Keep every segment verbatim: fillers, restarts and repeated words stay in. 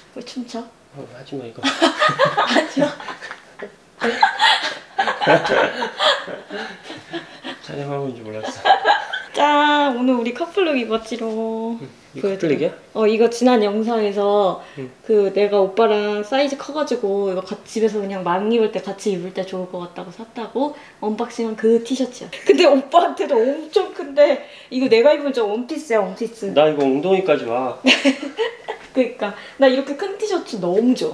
왜 춤춰? 어, 하지마 이거. 하지마. 촬영하고 있는 줄 몰랐어. 짠! 오늘 우리 커플룩 입었지롱. 이거 커플룩이야? 어, 이거 지난 영상에서 응. 그 내가 오빠랑 사이즈 커가지고 이거 같이 집에서 그냥 막 입을 때 같이 입을 때 좋을 것 같다고 샀다고 언박싱한 그 티셔츠야. 근데 오빠한테도 엄청 큰데 이거 내가 입은 저 원피스야, 원피스. 나 이거 엉덩이까지 와. 그러니까 나 이렇게 큰 티셔츠 너무 좋아.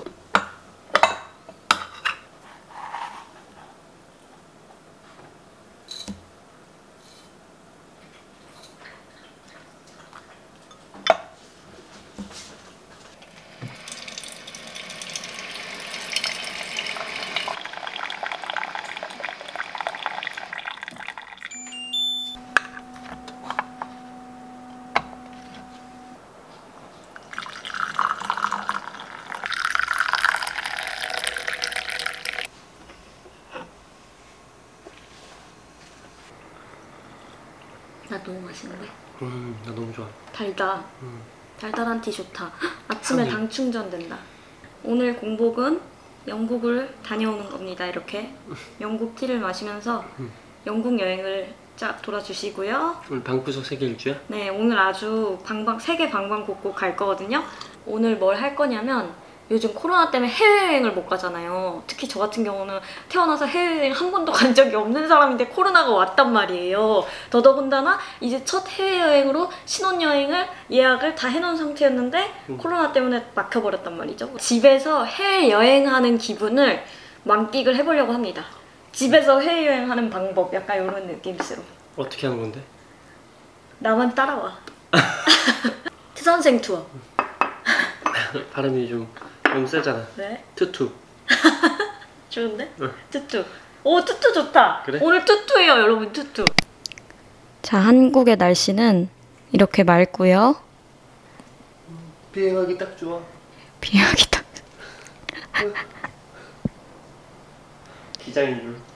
나 너무 맛있는데? 음, 나 너무 좋아. 달다. 음. 달달한 티 좋다. 아침에 향이. 당 충전된다. 오늘 공복은 영국을 다녀오는 겁니다. 이렇게 영국 티를 마시면서 음. 영국 여행을 쫙 돌아주시고요. 오늘 방구석 세계 일주야? 네, 오늘 아주 방방 세계 방방곡곡 갈 거거든요. 오늘 뭘 할 거냐면 요즘 코로나 때문에 해외여행을 못 가잖아요. 특히 저 같은 경우는 태어나서 해외여행 한 번도 간 적이 없는 사람인데 코로나가 왔단 말이에요. 더더군다나 이제 첫 해외여행으로 신혼여행을 예약을 다 해놓은 상태였는데 음. 코로나 때문에 막혀버렸단 말이죠. 집에서 해외여행하는 기분을 만끽을 해보려고 합니다. 집에서 해외여행하는 방법, 약간 이런 느낌으로. 어떻게 하는 건데? 나만 따라와. 트선생 투어. 발음이 좀 너무 세잖아. 네? 투투. 좋은데? 응. 투투. 오, 투투 좋다. 그래? 오늘 투투예요, 여러분. 투투. 자, 한국의 날씨는 이렇게 맑고요. 비행하기 딱 좋아. 비행하기 딱. 기장인 줄.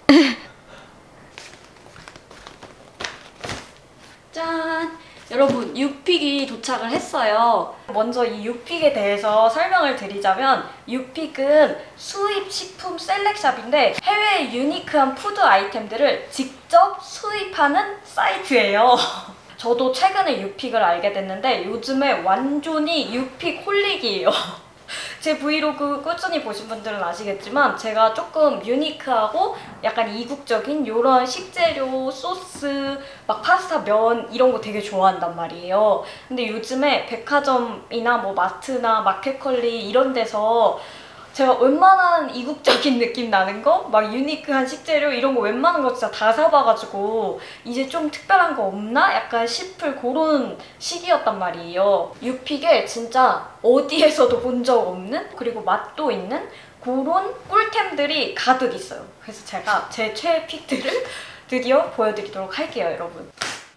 짠! 여러분, 유픽이 도착을 했어요. 먼저 이 유픽에 대해서 설명을 드리자면 유픽은 수입 식품 셀렉샵인데 해외의 유니크한 푸드 아이템들을 직접 수입하는 사이트예요. 저도 최근에 유픽을 알게 됐는데 요즘에 완전히 유픽 홀릭이에요. 제 브이로그 꾸준히 보신 분들은 아시겠지만 제가 조금 유니크하고 약간 이국적인 이런 식재료, 소스, 막 파스타, 면 이런 거 되게 좋아한단 말이에요. 근데 요즘에 백화점이나 뭐 마트나 마켓컬리 이런 데서 제가 웬만한 이국적인 느낌 나는 거, 막 유니크한 식재료 이런 거 웬만한 거 진짜 다 사봐가지고 이제 좀 특별한 거 없나? 약간 싶을 그런 시기였단 말이에요. 유픽에 진짜 어디에서도 본 적 없는, 그리고 맛도 있는 그런 꿀템들이 가득 있어요. 그래서 제가 제 최애 픽들을 드디어 보여드리도록 할게요, 여러분.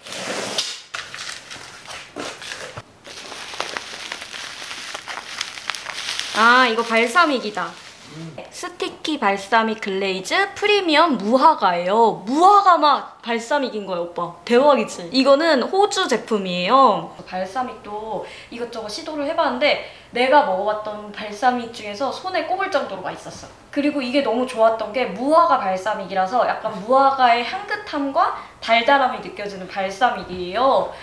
아, 이거 발사믹이다. 음. 스티키 발사믹 글레이즈 프리미엄 무화과예요. 무화과 맛 발사믹인 거예요, 오빠. 대박이지? 이거는 호주 제품이에요. 발사믹도 이것저것 시도를 해봤는데 내가 먹어봤던 발사믹 중에서 손에 꼽을 정도로 맛있었어. 그리고 이게 너무 좋았던 게 무화과 발사믹이라서 약간 무화과의 향긋함과 달달함이 느껴지는 발사믹이에요.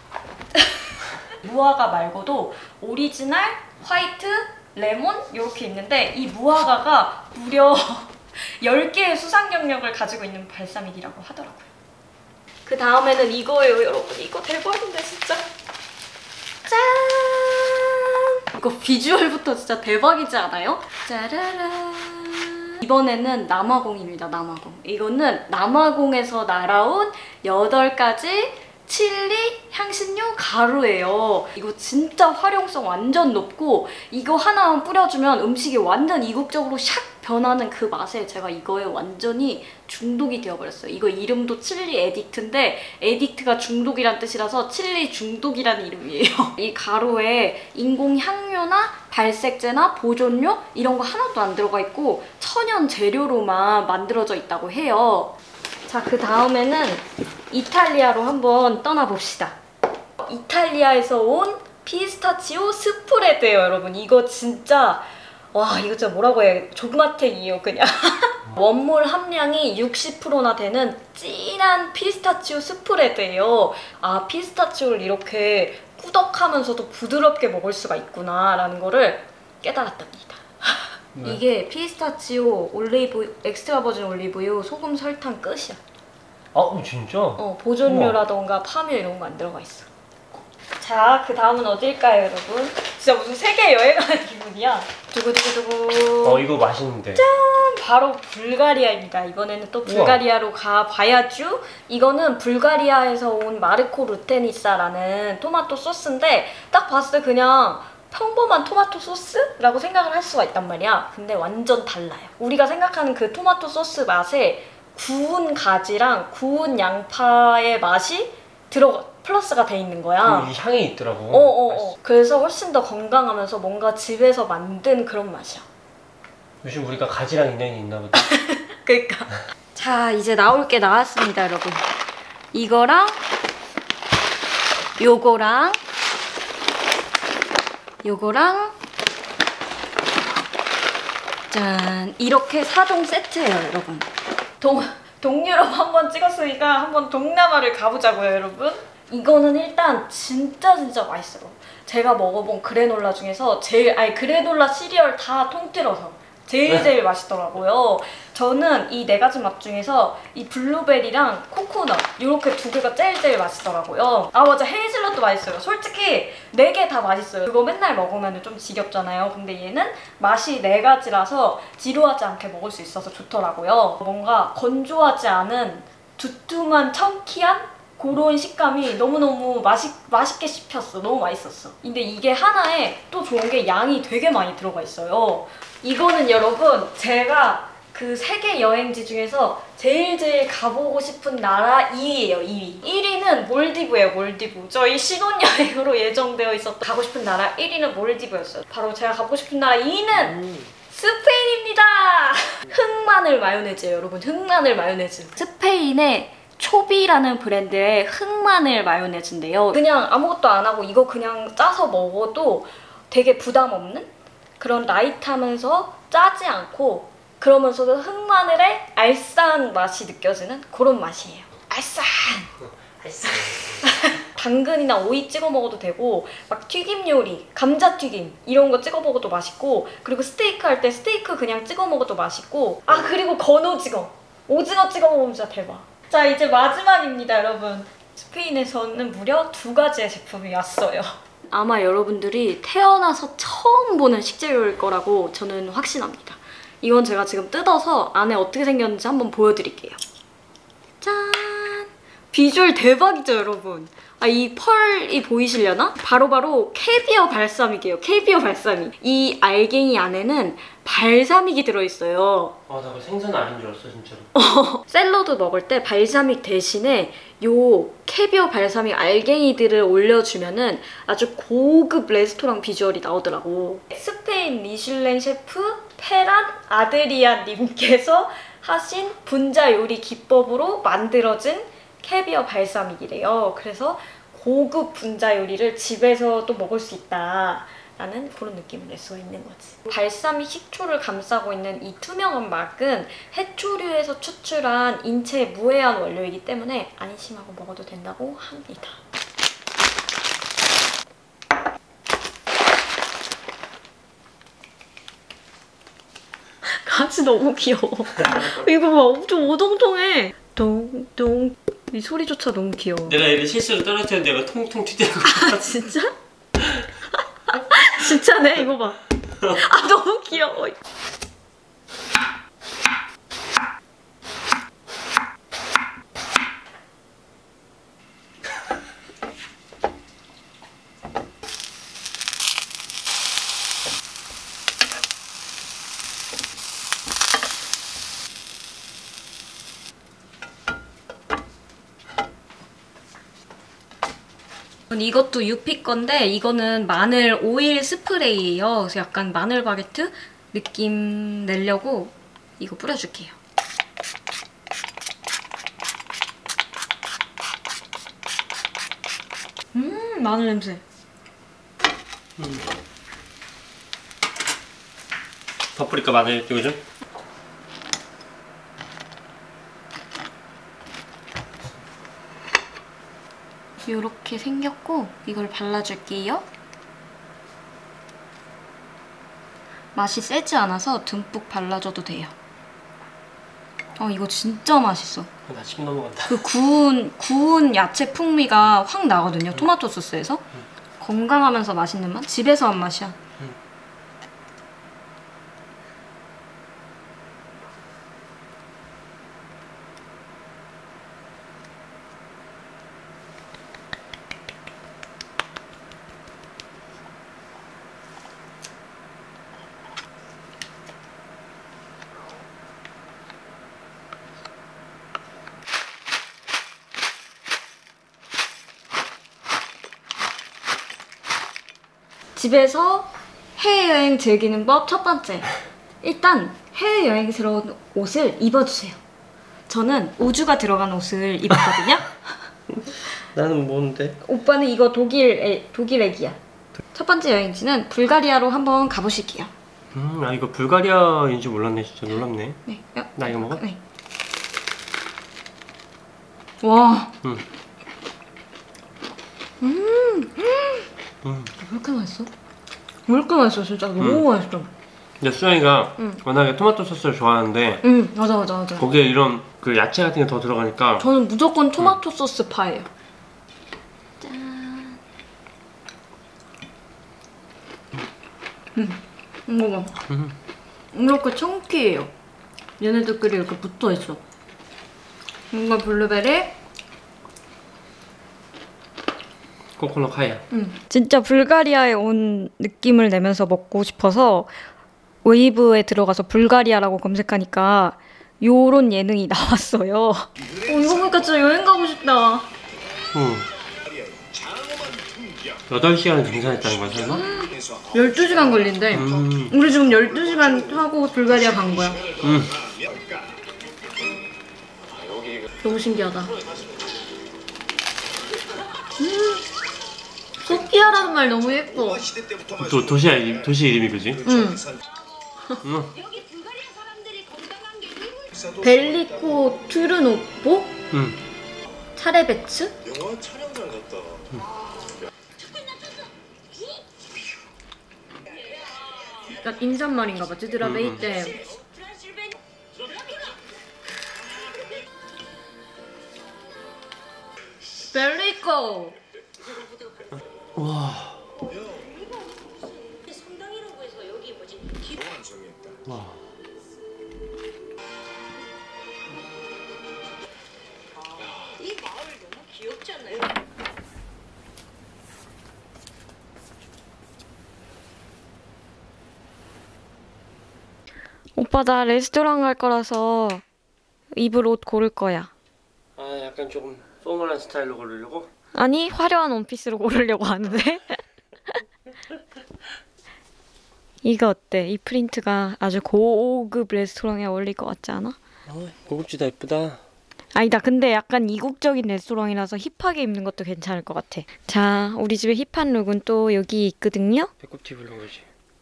무화과 말고도 오리지널, 화이트, 레몬 이렇게 있는데 이 무화과가 무려 열 개의 수상 경력을 가지고 있는 발사믹이라고 하더라고요. 그 다음에는 이거예요, 여러분. 이거 대박인데 진짜. 짠! 이거 비주얼부터 진짜 대박이지 않아요? 짜라란. 이번에는 남아공입니다, 남아공. 이거는 남아공에서 날아온 여덟 가지 칠리 향신료 가루예요. 이거 진짜 활용성 완전 높고 이거 하나만 뿌려주면 음식이 완전 이국적으로 샥 변하는 그 맛에 제가 이거에 완전히 중독이 되어버렸어요. 이거 이름도 칠리 에딕트인데 에딕트가 중독이란 뜻이라서 칠리 중독이라는 이름이에요. 이 가루에 인공 향료나 발색제나 보존료 이런 거 하나도 안 들어가 있고 천연 재료로만 만들어져 있다고 해요. 자, 그 다음에는 이탈리아로 한번 떠나봅시다. 이탈리아에서 온 피스타치오 스프레드예요, 여러분. 이거 진짜 와, 이거 진짜 뭐라고 해. 존맛탱이에요, 그냥. 원몰 함량이 육십 퍼센트나 되는 진한 피스타치오 스프레드예요. 아, 피스타치오를 이렇게 꾸덕하면서도 부드럽게 먹을 수가 있구나 라는 거를 깨달았답니다. 네. 이게 피스타치오, 올리브, 엑스트라 버진 올리브유, 소금, 설탕 끝이야. 아, 진짜? 어, 보존료라던가 파뮤 이런 거 안 들어가 있어. 자, 그 다음은 어딜까요, 여러분? 진짜 무슨 세계 여행하는 기분이야. 두구두구두구. 어, 이거 맛있는데. 짠! 바로 불가리아입니다. 이번에는 또 불가리아로 가봐야죠. 이거는 불가리아에서 온 마르코 루테니사라는 토마토 소스인데 딱 봤을 때 그냥 평범한 토마토 소스라고 생각을 할 수가 있단 말이야. 근데 완전 달라요. 우리가 생각하는 그 토마토 소스 맛에 구운 가지랑 구운 양파의 맛이 들어가 플러스가 돼 있는 거야. 이 향이 있더라고. 어어어. 그래서 훨씬 더 건강하면서 뭔가 집에서 만든 그런 맛이야. 요즘 우리가 가지랑 인연이 있나 보다. 그러니까. 자, 이제 나올 게 나왔습니다, 여러분. 이거랑 요거랑 요거랑 짠, 이렇게 사 종 세트예요, 여러분. 동, 동유럽 한번 찍었으니까 한번 동남아를 가보자고요, 여러분. 이거는 일단 진짜 진짜 맛있어요. 제가 먹어본 그래놀라 중에서 제일, 아니 그래놀라 시리얼 다 통틀어서 제일 제일 맛있더라고요. 저는 이 네 가지 맛 중에서 이 블루베리랑 코코넛 이렇게 두 개가 제일 제일 맛있더라고요. 아 맞아, 헤이즐넛도 맛있어요. 솔직히 네 개 다 맛있어요. 그거 맨날 먹으면 좀 지겹잖아요. 근데 얘는 맛이 네 가지라서 지루하지 않게 먹을 수 있어서 좋더라고요. 뭔가 건조하지 않은 두툼한 청키한 그런 식감이 너무너무 맛있, 맛있게 씹혔어. 너무 맛있었어. 근데 이게 하나에 또 좋은 게 양이 되게 많이 들어가 있어요. 이거는 여러분 제가 그 세계 여행지 중에서 제일 제일 가보고 싶은 나라 이 위예요. 이 위. 일 위는 몰디브예요. 몰디브. 저희 신혼여행으로 예정되어 있었던 가고 싶은 나라 일 위는 몰디브였어요. 바로 제가 가보고 싶은 나라 이 위는 음. 스페인입니다. 흑마늘 마요네즈예요, 여러분. 흑마늘 마요네즈. 스페인의 초비라는 브랜드의 흑마늘 마요네즈인데요. 그냥 아무것도 안 하고 이거 그냥 짜서 먹어도 되게 부담 없는 그런 라이트하면서 짜지 않고 그러면서도 흑마늘의 알싸한 맛이 느껴지는 그런 맛이에요. 알싸한! 알싸한. 당근이나 오이 찍어 먹어도 되고 막 튀김 요리, 감자튀김 이런 거 찍어 먹어도 맛있고 그리고 스테이크 할 때 스테이크 그냥 찍어 먹어도 맛있고 아 그리고 건오징어! 오징어 찍어 먹으면 진짜 대박! 자, 이제 마지막입니다, 여러분. 스페인에서는 무려 두 가지의 제품이 왔어요. 아마 여러분들이 태어나서 처음 보는 식재료일 거라고 저는 확신합니다. 이건 제가 지금 뜯어서 안에 어떻게 생겼는지 한번 보여드릴게요. 짠! 비주얼 대박이죠, 여러분? 아, 이 펄이 보이시려나? 바로바로 캐비어 발사믹이에요. 캐비어 발사믹. 이 알갱이 안에는 발사믹이 들어있어요. 아, 나 그거 생선 아닌 줄 알았어, 진짜로. 어, 샐러드 먹을 때 발사믹 대신에 요 캐비어 발사믹 알갱이들을 올려주면은 아주 고급 레스토랑 비주얼이 나오더라고. 스페인 미슐랭 셰프 페란 아드리안 님께서 하신 분자 요리 기법으로 만들어진 캐비어 발사믹이래요. 그래서 고급 분자 요리를 집에서도 먹을 수 있다 라는 그런 느낌을 낼 수가 있는 거지. 발사믹 식초를 감싸고 있는 이 투명한 막은 해초류에서 추출한 인체 무해한 원료이기 때문에 안심하고 먹어도 된다고 합니다. 가지 너무 귀여워. 이거 봐, 엄청 오동통해. 동동. 이 소리조차 너무 귀여워. 내가 얘를 실수로 떨어뜨렸는데 얘가 통통 튀더라고. 아 진짜? 진짜네? 이거 봐. 아 너무 귀여워. 이것도 유피 건데 이거는 마늘 오일 스프레이예요. 그래서 약간 마늘 바게트 느낌 내려고 이거 뿌려줄게요. 음 마늘 냄새. 음. 파프리카 마늘 이거 좀. 이렇게 생겼고 이걸 발라줄게요. 맛이 세지 않아서 듬뿍 발라줘도 돼요. 어 이거 진짜 맛있어. 나 침 넘어간다. 그 구운 구운 야채 풍미가 확 나거든요. 음. 토마토 소스에서. 음. 건강하면서 맛있는 맛? 집에서 한 맛이야. 음. 집에서 해외여행 즐기는 법 첫 번째. 일단 해외여행스러운 옷을 입어주세요. 저는 우주가 들어간 옷을 입었거든요. 나는 뭔데? 오빠는 이거 독일 애, 독일 애기야. 첫 번째 여행지는 불가리아로 한번 가보실게요. 음, 아 이거 불가리아인지 몰랐네. 진짜 놀랍네. 네. 야, 나 이거 먹어? 네. 와. 응. 음. 음. 왜 이렇게 맛있어? 왜 이렇게 맛있어 진짜 너무 음. 맛있어. 근데 수영이가 응. 워낙에 토마토 소스를 좋아하는데 응 맞아 맞아 맞아. 거기에 이런 그 야채 같은 게 더 들어가니까 저는 무조건 토마토 응. 소스 파예요. 짠. 음. 이거 봐. 음. 이렇게 청키해요. 얘네들끼리 이렇게 붙어있어. 이거 블루베리. 코코넛 하야. 음. 진짜 불가리아에 온 느낌을 내면서 먹고 싶어서 웨이브에 들어가서 불가리아라고 검색하니까 요런 예능이 나왔어요. 어, 이거 보니까 진짜 여행 가고 싶다. 응. 여덟 시간을 등산했다는 거야, 설마? 열두 시간 걸린대. 음. 우리 지금 열두 시간 하고 불가리아 간 거야. 음. 너무 신기하다. 음. 소피아라는 말 너무 예뻐. 도, 도시, 이름, 도시 이름이 그지? 응. 응. 벨리코 트르노포? 응. 차레베츠? 영화 촬영장 같다. 약간 인사말인가 봐. 드드라 베이 때. 벨리코! 와. 와. 이 마을 너무 귀엽지 않나요? 오빠 나 레스토랑 갈 거라서 입을 옷 고를 거야. 아, 약간 조금 포멀한 스타일로 고르려고? 아니 화려한 원피스로 고르려고 하는데. 이거 어때? 이 프린트가 아주 고급 레스토랑에 어울릴 것 같지 않아? 어, 고급지다 예쁘다. 아니다. 근데 약간 이국적인 레스토랑이라서 힙하게 입는 것도 괜찮을 것 같아. 자, 우리 집에 힙한 룩은 또 여기 있거든요. 배꼽티 불른 거지.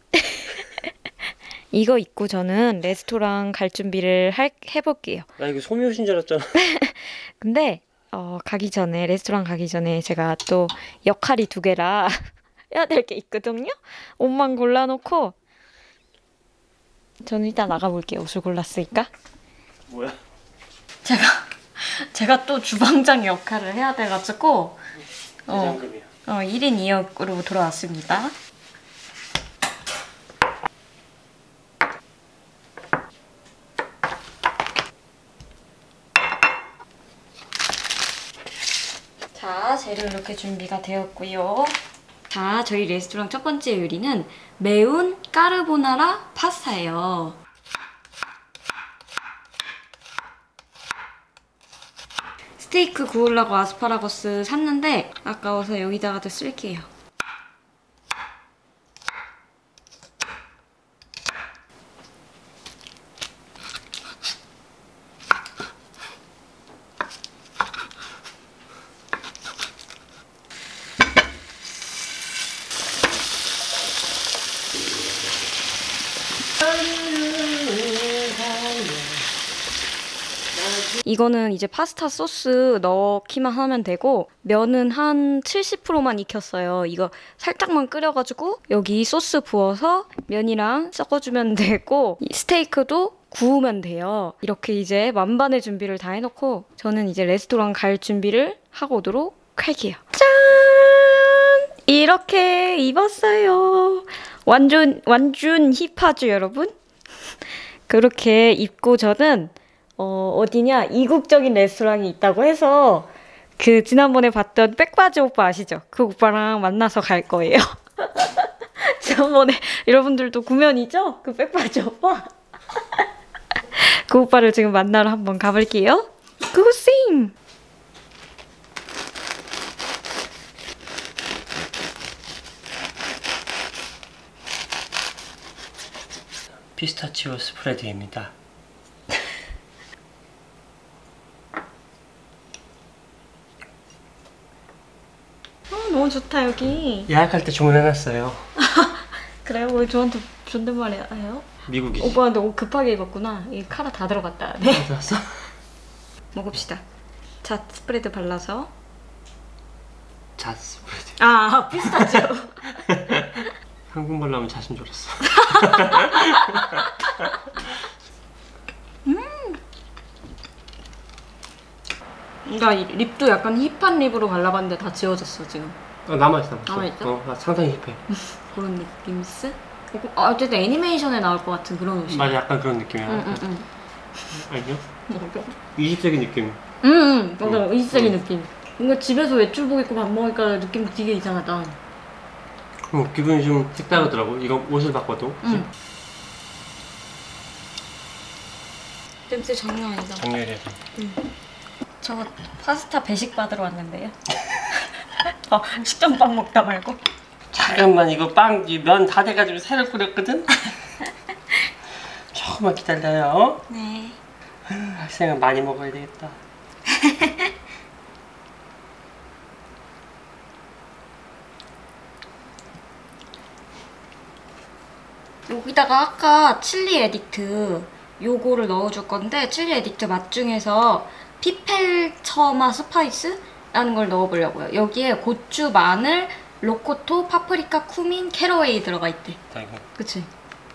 이거 입고 저는 레스토랑 갈 준비를 할, 해볼게요. 나 이거 소미옷인 줄 알았잖아. 근데 어, 가기 전에 레스토랑 가기 전에 제가 또 역할이 두 개라 해야 될 게 있거든요. 옷만 골라놓고 저는 일단 나가볼게요. 옷을 골랐으니까. 뭐야? 제가 제가 또 주방장 역할을 해야 돼가지고 어, 대장금이야. 어, 일 인 이 역으로 돌아왔습니다. 자, 재료 이렇게 준비가 되었고요. 자, 저희 레스토랑 첫 번째 요리는 매운 까르보나라 파스타예요. 스테이크 구우려고 아스파라거스 샀는데 아까워서 여기다가도 쓸게요. 이거는 이제 파스타 소스 넣기만 하면 되고 면은 한 칠십 퍼센트만 익혔어요. 이거 살짝만 끓여가지고 여기 소스 부어서 면이랑 섞어주면 되고 이 스테이크도 구우면 돼요. 이렇게 이제 만반의 준비를 다 해놓고 저는 이제 레스토랑 갈 준비를 하고 오도록 할게요. 짠! 이렇게 입었어요. 완전 완전 힙하죠, 여러분? 그렇게 입고 저는 어, 어디냐 이국적인 레스토랑이 있다고 해서 그 지난번에 봤던 백바지 오빠 아시죠? 그 오빠랑 만나서 갈 거예요. 지난번에 여러분들도 구면이죠? 그 백바지 오빠? 그 오빠를 지금 만나러 한번 가볼게요. 고싱! 피스타치오 스프레드입니다. 어, 너무 좋다 여기. 예약할 때 주문해놨어요. 그래요? 왜 저한테 존댓말 해요? 미국이지. 오빠한테 옷 급하게 입었구나. 이 카라 다 들어갔다. 네. 받았어? 먹읍시다. 자, 스프레드 발라서. 잣 스프레드. 아, 피스타치오. 한국말로 하면 잣인 줄 알았어. 나 이 립도 약간 힙한 립으로 발라봤는데 다 지워졌어 지금. 어, 남아있어. 남아있어. 남아있어? 어, 나 상당히 힙해. 그런 느낌스? 아, 어쨌든 애니메이션에 나올 것 같은 그런 옷이야. 맞아, 약간 그런 느낌이야. 응응응. 아니요? 이십 세기 느낌. 응응. 맞아. 응. 이색의 응. 느낌. 뭔가 집에서 외출복 입고 밥 먹으니까 느낌 되게 이상하다. 어, 기분이 좀 색다르더라고. 이거 옷을 바꿔도. 응. 냄새 장난 아니다. 작년에서. 저 파스타 배식 받으러 왔는데요. 어, 식전빵 먹다 말고. 잠깐만, 이거 빵, 면 다 돼가지고 새로 끓였거든? 조금만 기다려요. 네. 학생은 많이 먹어야 되겠다. 여기다가 아까 칠리 에딕트 요거를 넣어줄 건데 칠리 에딕트 맛 중에서 피펠처마 스파이스라는 걸 넣어보려고요. 여기에 고추, 마늘, 로코토, 파프리카, 쿠민, 캐러웨이 들어가 있대. 자, 이거. 그치?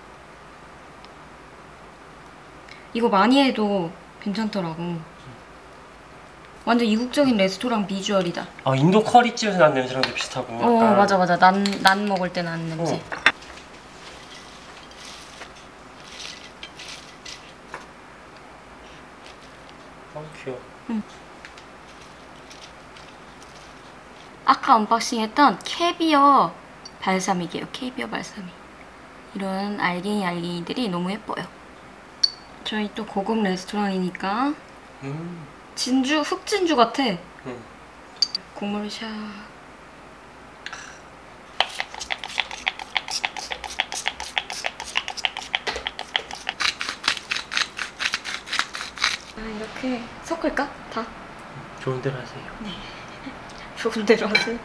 이거 많이 해도 괜찮더라고. 완전 이국적인 레스토랑 비주얼이다. 어, 인도 커리집에서 난 냄새랑도 비슷하고. 어 약간. 맞아 맞아. 난, 난 먹을 때 나는 냄새. 어. 어, 귀여워. 아까 언박싱했던 캐비어 발사믹이에요. 캐비어 발사믹. 이런 알갱이 알갱이들이 너무 예뻐요. 저희 또 고급 레스토랑이니까 음. 진주, 흑진주 같아. 음. 국물 샤. 아, 이렇게 섞을까? 다? 좋은 대로 하세요. 좋은 대로 하세요.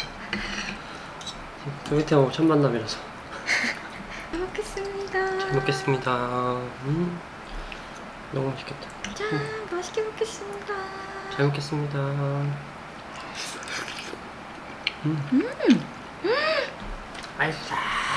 소개팅하고 첫 만남이라서. 잘 먹겠습니다. 잘 먹겠습니다. 음. 너무 맛있겠다. 짠, 맛있게 먹겠습니다. 잘 먹겠습니다. 음. 음. 맛있어.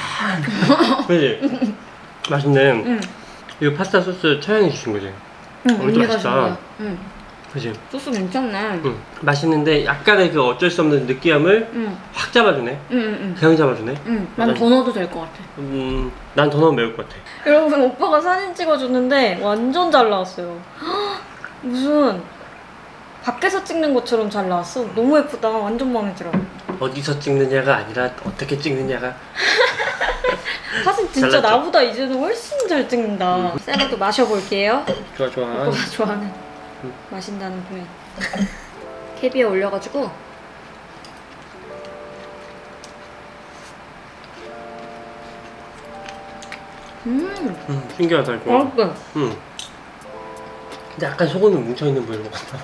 그지? 맛있네. 응. 이거 파스타 소스 처형이 주신 거지? 응, 엄청 언니가 맛있다. 준 거야. 응. 그지? 소스 괜찮네. 응. 맛있는데 약간의 그 어쩔 수 없는 느끼함을 응. 확 잡아주네. 응, 응, 응. 그냥 잡아주네. 응. 난 더 넣어도 될 것 같아. 음, 난 더 넣으면 매울 것 같아. 여러분, 오빠가 사진 찍어줬는데 완전 잘 나왔어요. 헉, 무슨 밖에서 찍는 것처럼 잘 나왔어. 너무 예쁘다. 완전 마음에 들어. 어디서 찍느냐가 아니라 어떻게 찍느냐가. 사진 진짜 잘 났죠? 나보다 이제는 훨씬 잘 찍는다. 음. 샐러드 마셔볼게요. 좋아 좋아. 오빠가 좋아하는 음. 마신다는 표현. 캐비어 올려가지고 음 음, 신기하다 이거. 맛있어. 음. 근데 약간 속은 뭉쳐있는 부위인 것 같다.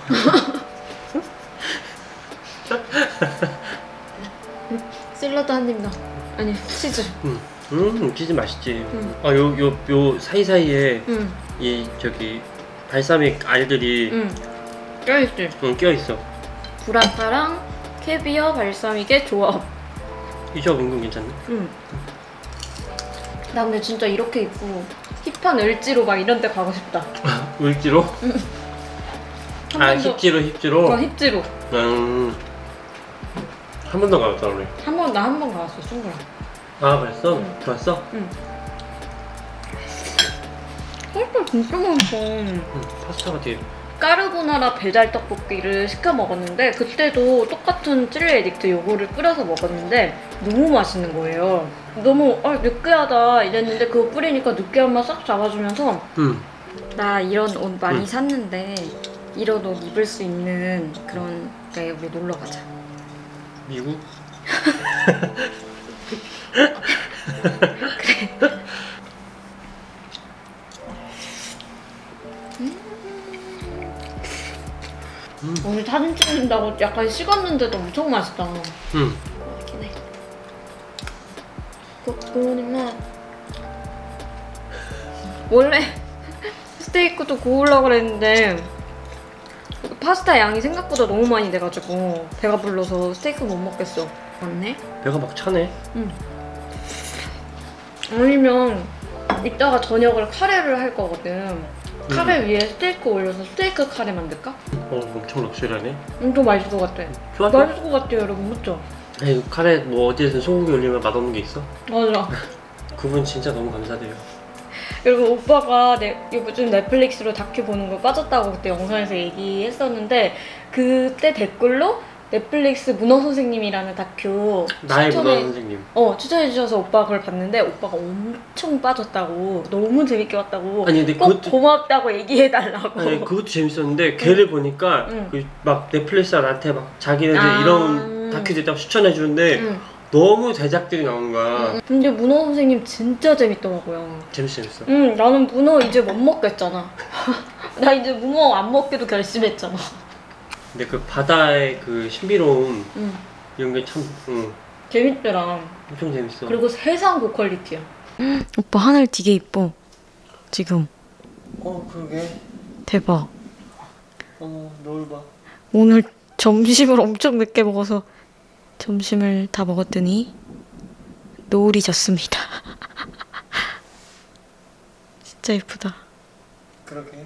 샐러드 한 입 넣어. 아니 치즈. 음, 음 치즈 맛있지. 음. 아, 요, 요, 요 사이사이에 응. 이 저기 발사믹 알들이 응. 껴있지? 응, 껴있어. 브라타랑 캐비어 발사믹의 조합. 이 조합 은근 괜찮네. 응. 나 근데 진짜 이렇게 입고 힙한 을지로 막 이런 데 가고 싶다. 을지로? 한 아, 번도- 힙지로, 힙지로? 어, 힙지로. 음. 한 번도 안 가봤다, 우리. 한 번, 나 한 번 가봤어, 충분히. 아, 그랬어? 응. 좋았어? 응. 파스타 진짜 많다. 응, 파스타가 되게. 까르보나라 배달 떡볶이를 시켜 먹었는데 그때도 똑같은 칠리 에딕트 요거를 뿌려서 먹었는데 너무 맛있는 거예요. 너무 아, 느끼하다 이랬는데 그거 뿌리니까 느끼한 맛 싹 잡아주면서 응. 나 이런 옷 많이 응. 샀는데 이런 옷 입을 수 있는 그런 데 우리 놀러 가자. 미국? 음. 오늘 사진 찍는다고 약간 식었는데도 엄청 맛있다. 응. 맛있긴 해. 꼬꼬리 맛. 원래 스테이크도 구우려고 그랬는데 파스타 양이 생각보다 너무 많이 돼가지고 배가 불러서 스테이크 못 먹겠어. 맞네? 배가 막 차네. 응. 아니면 이따가 저녁을 카레를 할 거거든. 카레 위에 스테이크 올려서 스테이크 카레 만들까? 어, 엄청 럭셔리하네. 엄청 맛있을 것 같아. 좋아. 맛있을 것 같아요, 여러분. 맞죠? 에이, 카레 뭐 어디에서 소고기 올리면 맛없는 게 있어? 맞아. 그분 진짜 너무 감사드려요. 여러분 오빠가 내, 요즘 넷플릭스로 다큐 보는 거 빠졌다고 그때 영상에서 얘기했었는데 그때 댓글로 넷플릭스 문어 선생님이라는 다큐 나의 추천해- 문화 선생님. 어 추천해 주셔서 오빠가 그걸 봤는데 오빠가 엄청 빠졌다고 너무 재밌게 봤다고 아니 근데 꼭 그것도 고맙다고 얘기해 달라고. 아니 그것도 재밌었는데 걔를 보니까 응. 그 막 넷플릭스가 나한테 막 자기네들 아. 이런 다큐들 딱 추천해 주는데 응. 너무 제작들이 나오는 거야. 응. 근데 문어 선생님 진짜 재밌더라고요. 재밌어 재밌어. 응 나는 문어 이제 못 먹겠잖아. 나 이제 문어 안 먹기도 결심했잖아. 근데 그 바다의 그 신비로움 응 이런 게 참 응, 재밌더라. 엄청 재밌어. 그리고 세상 고퀄리티야. 오빠 하늘 되게 이뻐. 지금 어 그러게. 대박. 어 노을 봐. 오늘 점심을 엄청 늦게 먹어서 점심을 다 먹었더니 노을이 졌습니다. 진짜 예쁘다. 그러게.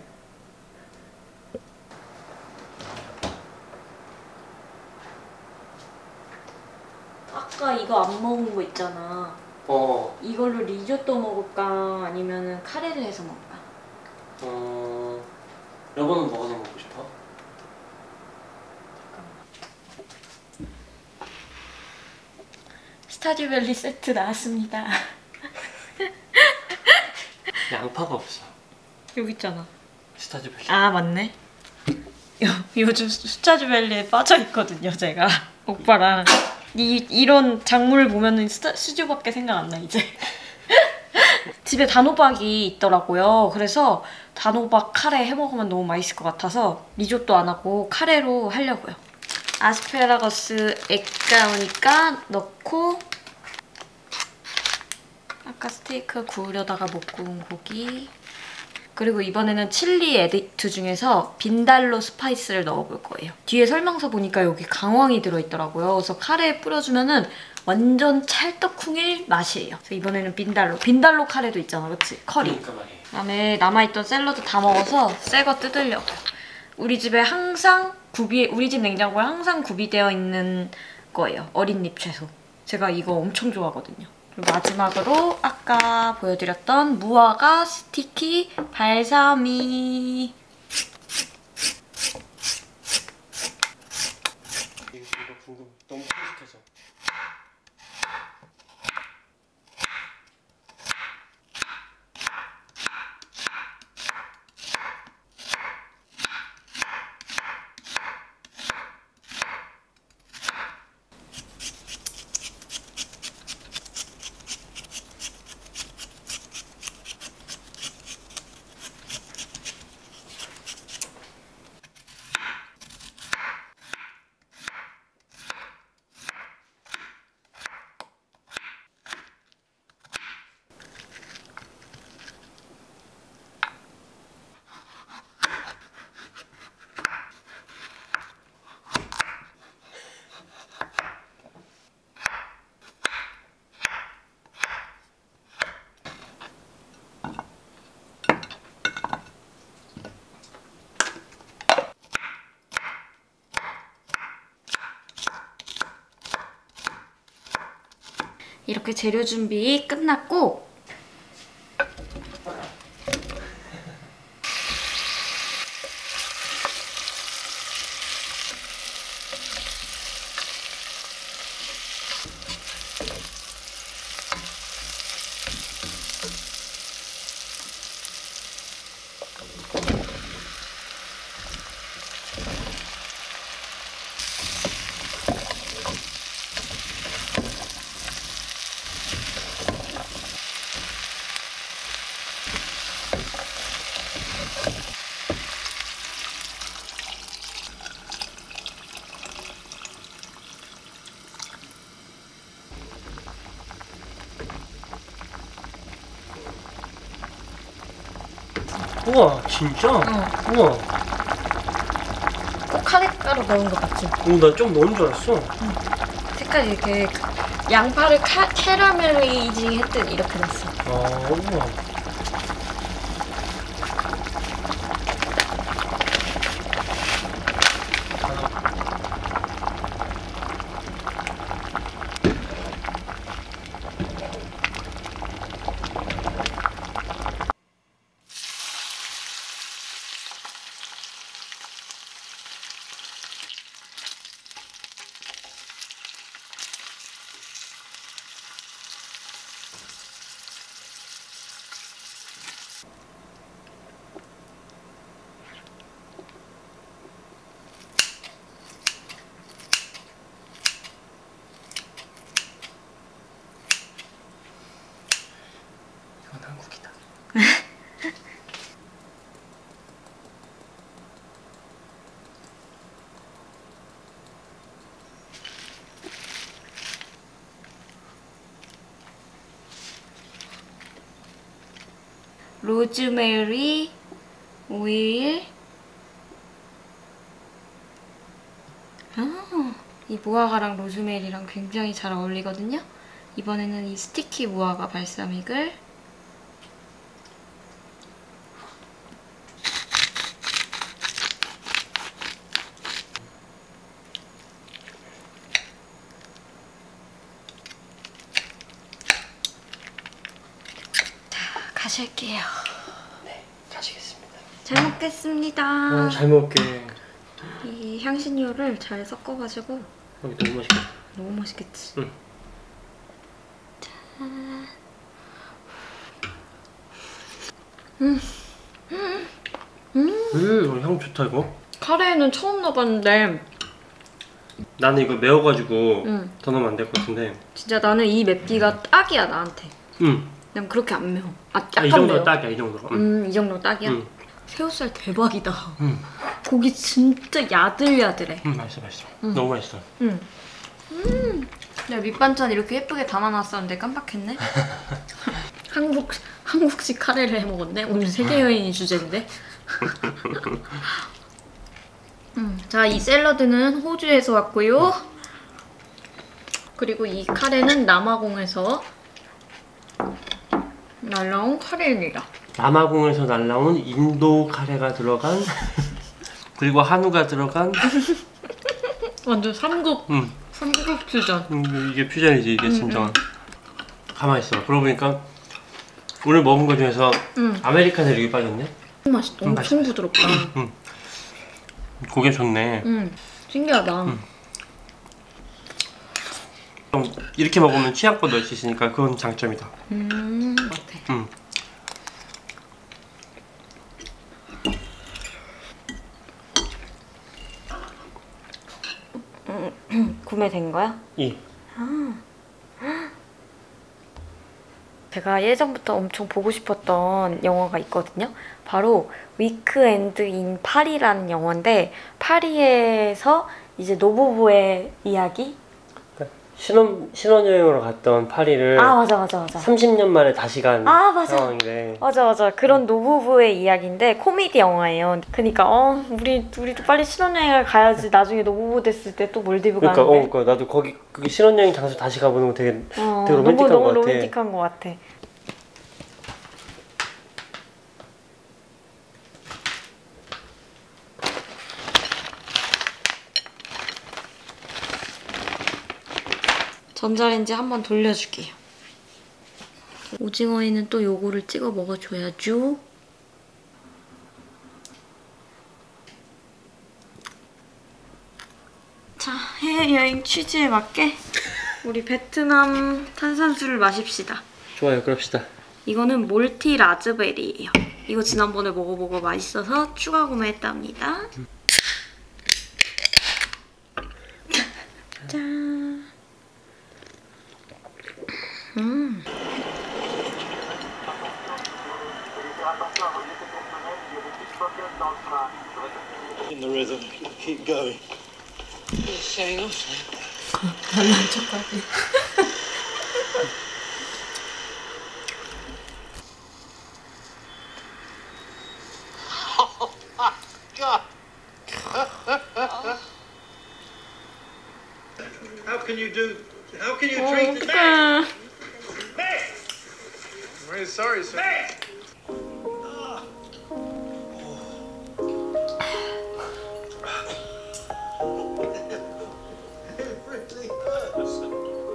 아까 이거 안 먹은 거 있잖아. 어. 이걸로 리조또 먹을까 아니면 카레를 해서 먹을까? 어. 여보는 뭐가 더 먹고 싶어? 스타듀밸리 세트 나왔습니다. 양파가 없어. 여기 있잖아. 스타즈밸리. 아 맞네. 요, 요즘 스타듀밸리에 빠져 있거든요 제가. 오빠랑 이 이런 작물을 보면은 스타, 스튜밖에 생각 안 나 이제. 집에 단호박이 있더라고요. 그래서 단호박 카레 해 먹으면 너무 맛있을 것 같아서 리조또 안 하고 카레로 하려고요. 아스페라거스 액가오니까 넣고 아까 스테이크 구우려다가 못 구운 고기 그리고 이번에는 칠리 에디트 중에서 빈달로 스파이스를 넣어볼 거예요. 뒤에 설명서 보니까 여기 강황이 들어있더라고요. 그래서 카레에 뿌려주면은 완전 찰떡궁일 맛이에요. 그래서 이번에는 빈달로. 빈달로 카레도 있잖아, 그치? 커리. 그러니까 말이야. 그다음에 남아있던 샐러드 다 먹어서 새 거 뜯으려고요. 우리 집에 항상 구비, 우리 집 냉장고에 항상 구비되어 있는 거예요. 어린잎 채소. 제가 이거 엄청 좋아하거든요. 그리고 마지막으로 아까 보여드렸던 무화과 스티키 발사미. 이거 궁금. 너무 솔직해서. 이렇게 재료 준비 끝났고 우와 진짜? 응. 우와. 꼭 카레가루 넣은 것 같지? 오, 나 좀 넣은 줄 알았어. 색깔이 이렇게 양파를 카, 캐러멜리징 했듯 이렇게 됐어. 아, 우와. 이건 한국이다. 로즈메리 오일. 아, 이 무화과랑 로즈메리랑 굉장히 잘 어울리거든요. 이번에는 이 스티키 무화과 발사믹을 가실게요. 네, 가시겠습니다. 잘 먹겠습니다. 어, 잘 먹을게. 이 향신료를 잘 섞어가지고 어, 너무 맛있겠다. 너무 맛있겠지? 응. 짠. 음. 음. 음, 향 좋다 이거. 카레에는 처음 넣어봤는데 나는 이거 매워가지고 음. 더 넣으면 안 될 것 같은데. 진짜 나는 이 맵기가 딱이야 나한테. 음. 그냥 그렇게 안 매워. 아, 약간 아, 이 정도 매워. 딱이야, 이 정도. 음. 음, 이 정도 딱이야? 음. 새우살 대박이다. 음. 고기 진짜 야들야들해. 음, 맛있어, 맛있어. 음. 너무 맛있어. 음. 음. 내가 밑반찬 이렇게 예쁘게 담아놨었는데 깜빡했네. 한국 한국식 카레를 해 먹었네. 오늘 세계 여행이 주제인데. 음. 자, 이 샐러드는 호주에서 왔고요. 그리고 이 카레는 남아공에서 날라온 카레입니다. 남아공에서 날라온 인도 카레가 들어간 그리고 한우가 들어간 완전 삼국 음. 삼국 퓨전. 음, 이게 퓨전이지 이게 진짜. 가만히 있어. 그러고 보니까 오늘 먹은 거 중에서 음. 아메리카노 이렇게 빠졌네. 맛있다. 음, 엄청 맛있어. 부드럽다. 음. 고개 좋네. 음, 신기하다. 음. 좀 이렇게 먹으면 취향껏 넣을 수 있으니까 그건 장점이다. 음, 같아. 음. 구매된 거야? 이. 제가 예전부터 엄청 보고 싶었던 영화가 있거든요. 바로 위크엔드 인 파리라는 영화인데 파리에서 이제 노부부의 이야기? 신혼 신혼여행으로 갔던 파리를 아 맞아 맞아 맞아. 삼십 년 만에 다시 간 아 맞아. 상황인데. 맞아 맞아. 그런 노부부의 이야기인데 코미디 영화예요. 그러니까 어 우리 우리도 빨리 신혼여행을 가야지. 나중에 노부부 됐을 때 또 몰디브 그러니까 어, 가는데. 그러니까 나도 거기 그 신혼여행 장소 다시 가보는 거 되게 어, 되게 로맨틱한 너무, 너무 것 같아. 로맨틱한 것 같아. 전자레인지 한번 돌려줄게요. 오징어에는 또 요거를 찍어 먹어줘야죠. 자, 해외여행 취지에 맞게 우리 베트남 탄산수를 마십시다. 좋아요, 그럽시다. 이거는 몰티 라즈베리예요. 이거 지난번에 먹어보고 맛있어서 추가 구매했답니다. 짠. 음. In the rhythm, keep going. You're showing off. 잘난 척하지. God! How can you do? How can you 어, treat the 어떡해. I'm really sorry, sir.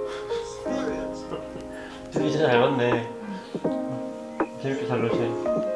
둘이 진짜 잘 맞네. 재밌게 잘 노시네.